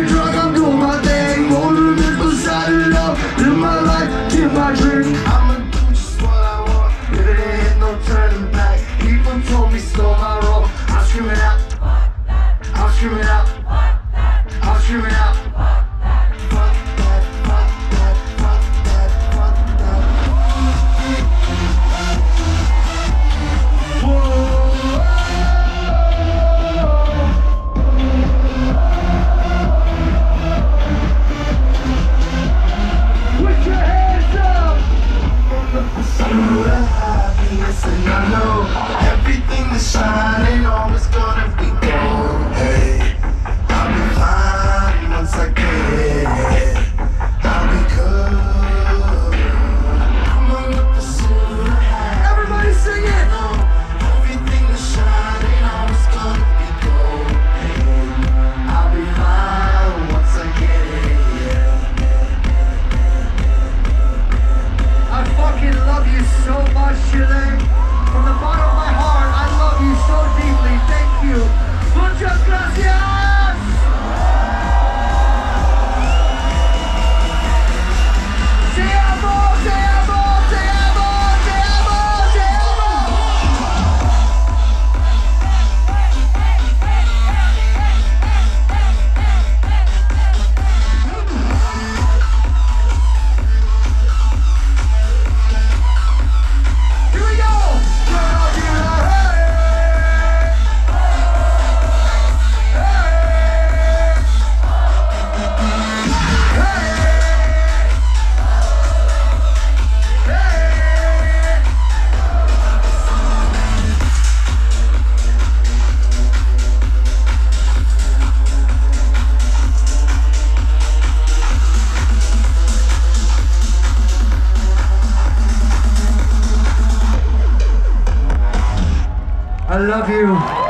every drug, I'm doing my thing. Motor vehicle, shot it up. Live my life, get my dream. I'ma do just what I want. If it ain't no turning back. People told me slow my roll. I'm screaming out. I'm screaming out. I'm screaming out. Fuck that, fuck that, fuck that, fuck that. Put your hands up. Pursuit of happiness, and I know everything that's shining always gonna be gold. Hey, I'll be fine once I get it. I'll be good. I'm on the pursuit of happiness. Everybody sing it. Everything that's shining always gonna be gold. Hey, I'll be fine once I get it. I fucking love you so much, Chile. From the bottom of my heart, I love you so deeply. Thank you. Muchas gracias. Te amo, te amo, te amo, te amo, te Here we go. I love you.